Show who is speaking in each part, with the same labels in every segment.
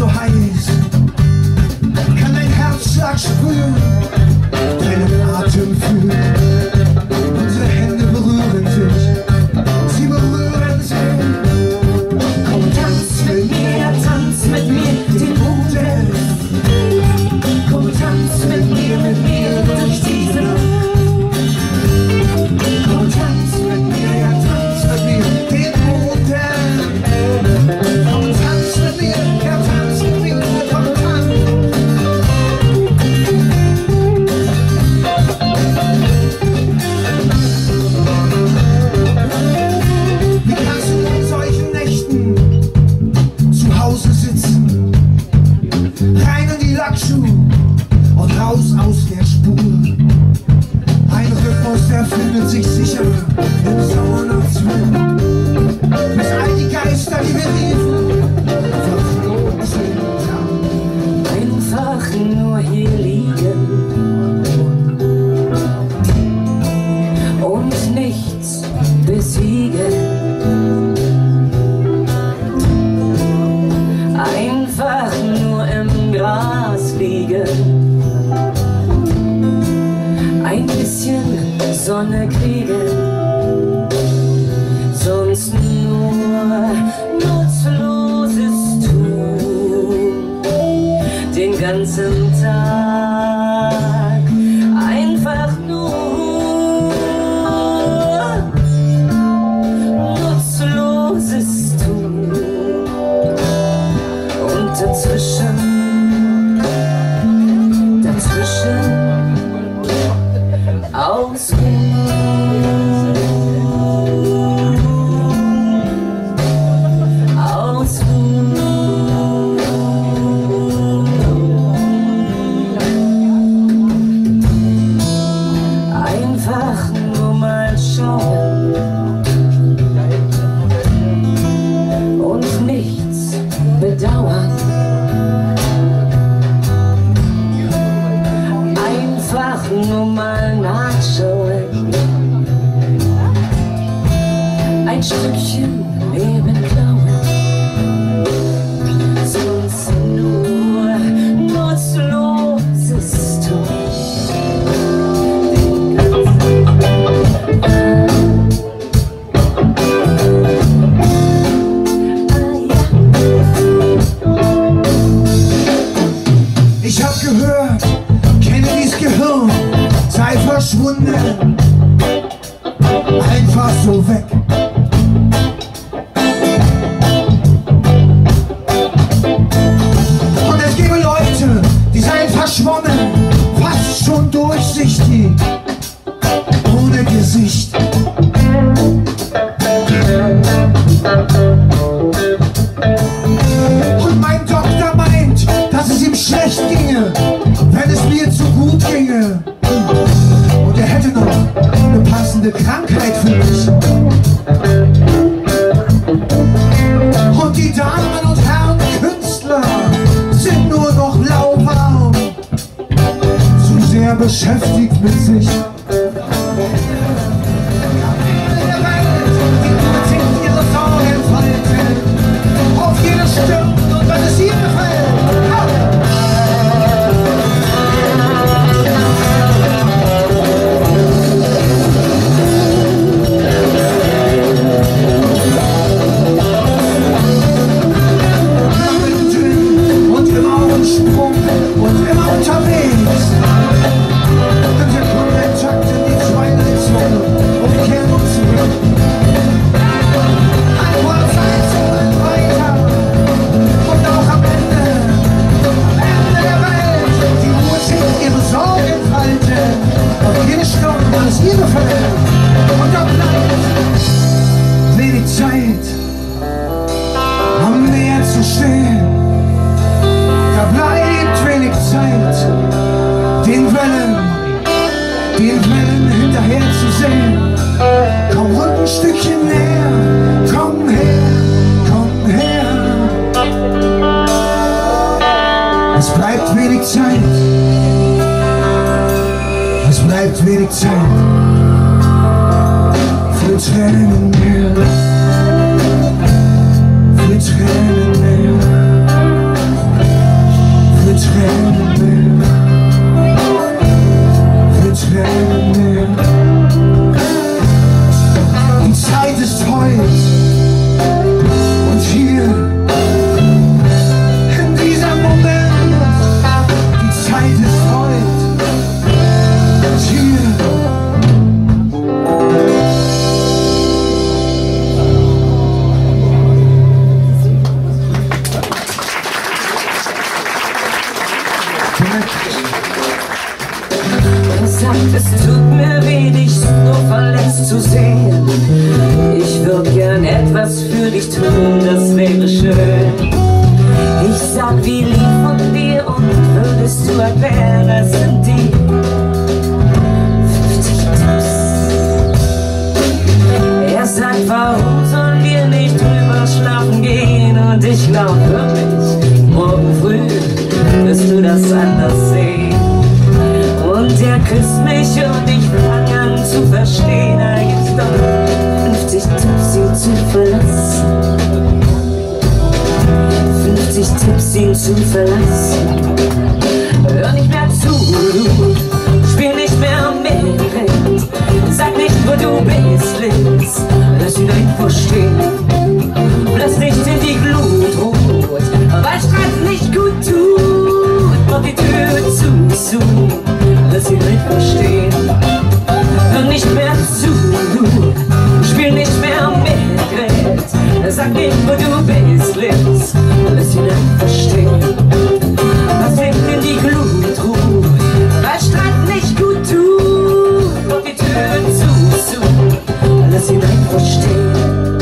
Speaker 1: so heiß, kann dein Herzschlag spüren, deinen Atem fühlen. Unsere Hände berühren sich, sie berühren sich. Komm, tanz mit mir den Boden. Komm, tanz mit mir durch diese Luft. Komm, tanz mit mir, ja, tanz mit mir den Boden. Komm, tanz mit mir, ja, tanz mit mir, komm, tanz. Wie kannst du in solchen Nächten zu Hause sitzen, rein in die Lackschuhe und raus aus der Spur? Ein Rhythmus, der findet sich sicher im Sommernachtswind, bis all die Geister, die wir riefen, verflogen sind.
Speaker 2: Einfach nur hier liegen und nichts besiegen. Einfach nur im Gras liegen, ein bisschen Sonne kriegen, sonst nur Nutzloses tun, den ganzen Tag einfach nur Nutzloses tun und dazwischen ausruhen. Einfach nur mal schauen und nichts bedauern. Einfach nur mal nachschauen, ein Stückchen Leben klauen, sonst nur Nutzloses tun.
Speaker 1: Ich hab gehört, Kennedys Gehirn sei verschwunden, einfach so weg. Und es gäbe Leute, die seien verschwommen, fast schon durchsichtig, ohne Gesicht. Und mein Doktor meint, dass es ihm schlecht ginge, wenn es mir zu gut ginge. Und er hätte noch eine passende Krankheit für mich. Und die Damen und Herren Künstler sind nur noch lauwarm, zu sehr beschäftigt mit sich. Auf jede Stirn und wenn es ihm gefällt. Und immer auf dem Sprung und immer unterwegs. Und wir kommen intakt in die Twilight-Zone und kehren uns zurück. Ein Uhrzeit zurück weiter. Und auch am Ende der Welt, die Ruhe zieht ihre Sorgen falten. Und jede Stunde, wann es ihr gefällt. Und da bleibt wenig Zeit, am Meer zu stehen. Da bleibt wenig Zeit, den Wellen hinterher zu sehen. Komm, rück ein Stückchen näher, komm her, komm her. Es bleibt wenig Zeit, es bleibt wenig Zeit für Tränen mehr, für Tränen mehr.
Speaker 2: das wäre schön. Ich sag, wie lieb von dir und würdest du erklären, das sind die 50 Tipps. Er sagt, warum sollen wir nicht drüber schlafen gehen? Und ich glaub wirklich, morgen früh wirst du das anders sehen. Und er küsst mich und ich fang an zu verstehen, da gibt's doch 50 Tipps, ihn zu verlassen. 50 Tipps, ihn zu verlassen. Hör nicht mehr zu, du spiel nicht mehr mit. Sag nicht, wo du bist, Liz. Lass ihn einfach stehen. Lass nicht in die Glut rot, weil Streit nicht gut tut. Mach die Tür zu. Lass ihn einfach stehen. Hör nicht mehr zu, du spiel nicht mehr mit. Sag nicht, wo du bist, Liz. Lass ihn einfach stehen. Lass ihn in die Glut rot, weil Streit nicht gut tut. Mach die Tür zu. Lass ihn einfach stehen.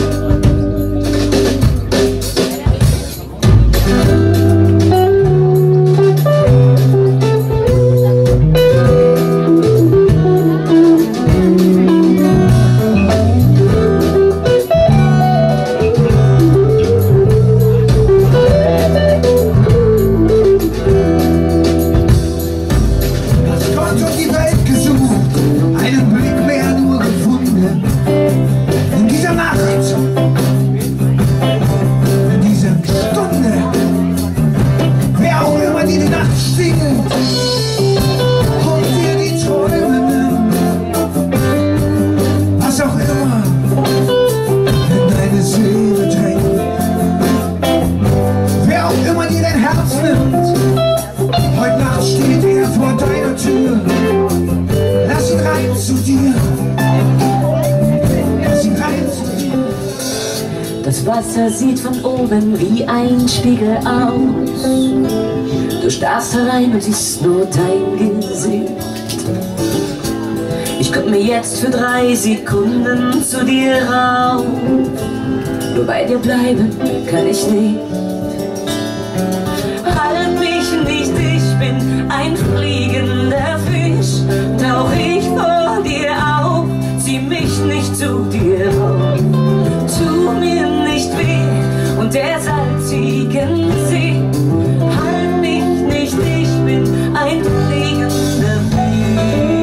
Speaker 1: Heute Nacht steht er vor deiner Tür. Lass ihn rein zu dir. Lass ihn rein zu dir.
Speaker 2: Das Wasser sieht von oben wie ein Spiegel aus. Du starrst herein und siehst nur dein Gesicht. Ich komm mir jetzt für 3 Sekunden zu dir rauf. Nur bei dir bleiben kann ich nicht. Halt mich nicht, ich bin ein fliegender Fisch. Tauch ich vor dir auf, zieh mich nicht zu dir rauf. Tu mir nicht weh und der salzigen See. Halt mich nicht, ich bin ein fliegender Fisch.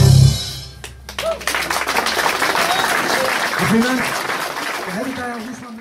Speaker 1: Vielen Dank. Der Herr